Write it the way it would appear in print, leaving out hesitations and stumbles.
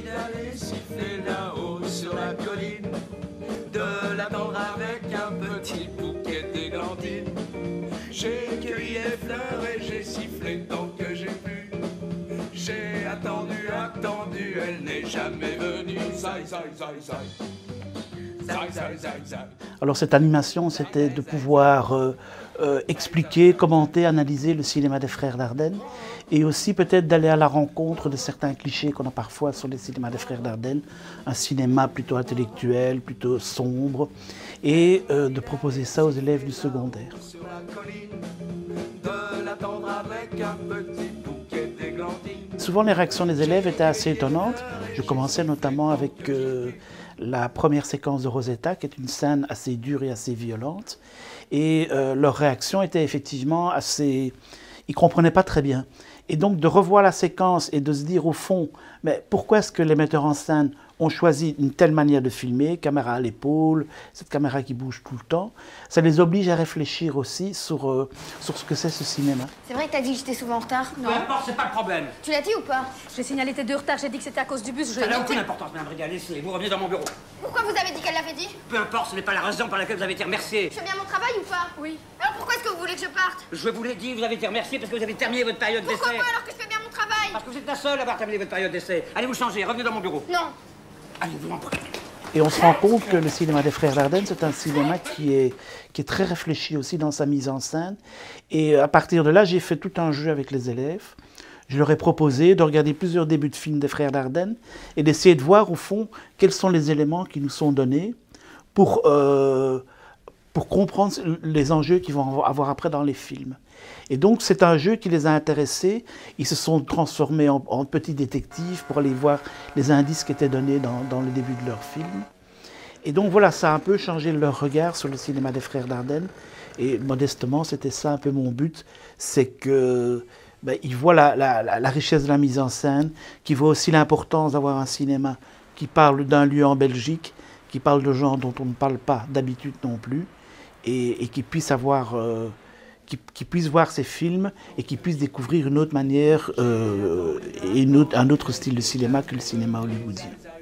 envie d'aller siffler là-haut sur la colline, de l'attendre avec un petit bouquet d'églantines. J'ai cueilli les fleurs et j'ai sifflé tant que j'ai pu. J'ai attendu, elle n'est jamais venue. Zai, zai, zai, zai. Zai, zai, zai, zai. Alors cette animation, c'était de pouvoir expliquer, commenter, analyser le cinéma des Frères Dardenne et aussi peut-être d'aller à la rencontre de certains clichés qu'on a parfois sur le cinéma des Frères Dardenne, un cinéma plutôt intellectuel, plutôt sombre, et de proposer ça aux élèves du secondaire. Sur la colline, de l'attendre avec un petit bouquet d'églantines. Souvent les réactions des élèves étaient assez étonnantes. Je commençais notamment avec la première séquence de Rosetta, qui est une scène assez dure et assez violente. Et leur réaction était effectivement assez... Ils ne comprenaient pas très bien. Et donc de revoir la séquence et de se dire au fond, mais pourquoi est-ce que les metteurs en scène ont choisi une telle manière de filmer, caméra à l'épaule, cette caméra qui bouge tout le temps, ça les oblige à réfléchir aussi sur ce que c'est ce cinéma. C'est vrai que t'as dit que j'étais souvent en retard? Peu importe, c'est pas le problème. Tu l'as dit ou pas? J'ai signalé tes 2 retards, j'ai dit que c'était à cause du bus. Ça n'a aucune importance, Madame Brigade. Laissez, vous revenez dans mon bureau. Pourquoi vous avez dit qu'elle l'avait dit? Peu importe, ce n'est pas la raison par laquelle vous avez été remercié. Je fais bien mon travail ou pas? Oui. Alors pourquoi est-ce que vous voulez que je parte? Je vous l'ai dit, vous avez été remercié parce que vous avez terminé votre période d'essai. Pourquoi pas alors que je fais bien mon travail? Parce que vous êtes la seule à avoir terminé votre période d'essai. Allez vous changer, revenez dans mon bureau. Non. Allez, vous en prie. Et on se rend compte que le cinéma des Frères Dardenne, c'est un cinéma qui est très réfléchi aussi dans sa mise en scène. Et à partir de là, j'ai fait tout un jeu avec les élèves. Je leur ai proposé de regarder plusieurs débuts de films des Frères Dardenne et d'essayer de voir au fond quels sont les éléments qui nous sont donnés pour comprendre les enjeux qu'ils vont avoir après dans les films. Et donc c'est un jeu qui les a intéressés. Ils se sont transformés en petits détectives pour aller voir les indices qui étaient donnés dans le début de leur film. Et donc voilà, ça a un peu changé leur regard sur le cinéma des Frères Dardenne. Et modestement, c'était ça un peu mon but, c'est que ils voient la richesse de la mise en scène, qu'ils voient aussi l'importance d'avoir un cinéma qui parle d'un lieu en Belgique, qui parle de gens dont on ne parle pas d'habitude non plus, et qui puissent avoir... qui puissent voir ces films et qui puissent découvrir une autre manière et un autre style de cinéma que le cinéma hollywoodien.